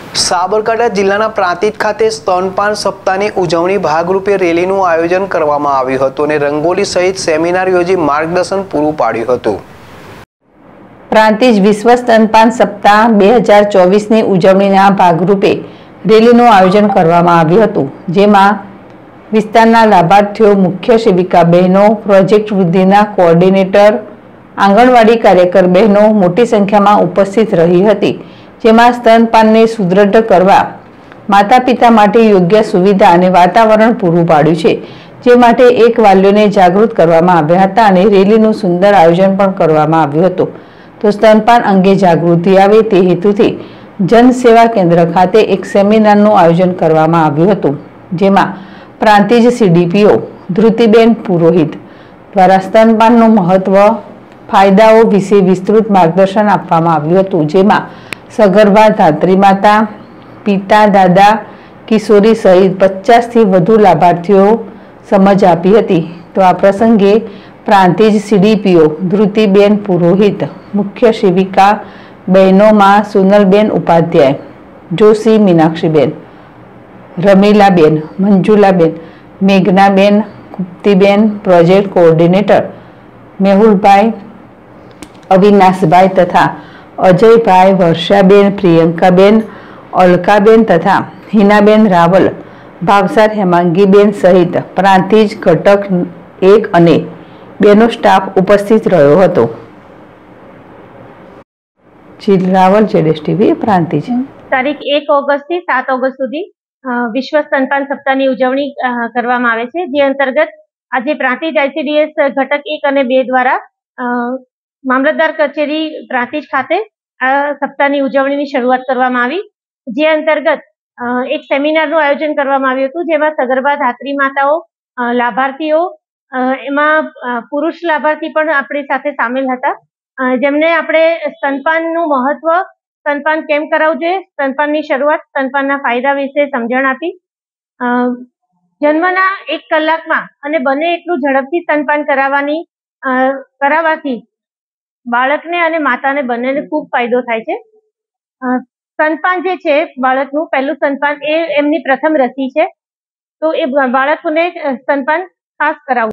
સાબરકાંઠા જિલ્લાના પ્રાંતિજ ખાતે સ્તનપાન સપ્તાહની ઉજવણી ભાગરૂપે રેલીનું આયોજન કરવામાં આવ્યું હતું અને રંગોલી સહિત સેમિનાર યોજી માર્ગદર્શન પૂરું પાડ્યું હતું। પ્રાંતિજ વિશ્વ સ્તનપાન સપ્તાહ 2024ની ઉજવણીના ભાગરૂપે રેલીનું આયોજન કરવામાં આવ્યું હતું, જેમાં વિસ્તારના લાભાર્થીઓ, મુખ્ય સેવિકા બહેનો, પ્રોજેક્ટ વૃદ્ધિના કોઓર્ડિનેટર, આંગણવાડી કાર્યકર બહેનો મોટી સંખ્યામાં ઉપસ્થિત રહી હતી, જેમાં સ્તનપાનને સુદૃઢ કરવા માતા પિતા માટે યોગ્ય સુવિધા અને વાતાવરણ પૂરું પાડ્યું છે, જે માટે એક વાલીઓને જાગૃત કરવામાં આવ્યા હતા અને રેલીનું સુંદર આયોજન પણ કરવામાં આવ્યું હતું। તો સ્તનપાન અંગે જાગૃતિ આવે તે હેતુથી જન સેવા કેન્દ્ર ખાતે એક સેમિનારનું આયોજન કરવામાં આવ્યું હતું, જેમાં પ્રાંતિજ સીડીપીઓ ધૃતિબેન પુરોહિત દ્વારા સ્તનપાનનું મહત્વ, ફાયદાઓ વિશે વિસ્તૃત માર્ગદર્શન આપવામાં આવ્યું હતું, જેમાં સગર્ભા ધાત્રી માતા, પિતા, દાદા, કિશોરી સહિત 50થી વધુ લાભાર્થીઓ સમજ આપી હતી। તો આ પ્રસંગે પ્રાંતિજ સીડીપીઓ ધૃતિબેન પુરોહિત, મુખ્ય સેવિકા બહેનોમાં સોનલબેન ઉપાધ્યાય, જોશી મીનાક્ષીબેન, રમીલાબેન, મંજુલાબેન, મેઘનાબેન, કુપ્તીબેન, પ્રોજેક્ટ કોઓર્ડિનેટર મેહુલભાઈ, અવિનાશભાઈ તથા અજયભાઈ, વર્ષાબેન, પ્રિયંકાબેન, અલકાબેન તથા હિનાબેન રાવલ, ભાવસાર હેમાંગીબેન સહિત પ્રાંતિજ ઘટક 1 અને 2નો સ્ટાફ ઉપસ્થિત રહ્યો હતો। જીલ રાવલ, જેડેશ-ટીવી, પ્રાંતિજ। તારીખ 1 ઓગસ્ટથી 7 ઓગસ્ટ સુધી વિશ્વ સ્તનપાન સપ્તાહની ઉજવણી કરવામાં આવે છે, જે અંતર્ગત આજે પ્રાંતિજ આઈસીડીએસ ઘટક 1 અને 2 દ્વારા મામલતદાર કચેરી પ્રાંતિજ ખાતે આ સપ્તાહની ઉજવણીની શરૂઆત કરવામાં આવી, જે અંતર્ગત એક સેમિનારનું આયોજન કરવામાં આવ્યું હતું, જેમાં સગર્ભા ધાત્રી માતાઓ, લાભાર્થીઓ, એમાં પુરુષ લાભાર્થી પણ આપણી સાથે સામેલ હતા, જેમને આપણે સ્તનપાનનું મહત્વ, સ્તનપાન કેમ કરાવવું જોઈએ, સ્તનપાનની શરૂઆત, સ્તનપાનના ફાયદા વિશે સમજણ આપી। જન્મના 1 કલાકમાં અને બને એટલું ઝડપથી સ્તનપાન કરાવવાથી બાળકને અને માતાને બંનેને ખૂબ ફાયદો થાય છે। સ્તનપાન જે છે, બાળકનું પહેલું સ્તનપાન એ એમની પ્રથમ રસી છે, તો એ બાળકોને સ્તનપાન ખાસ કરાવવું।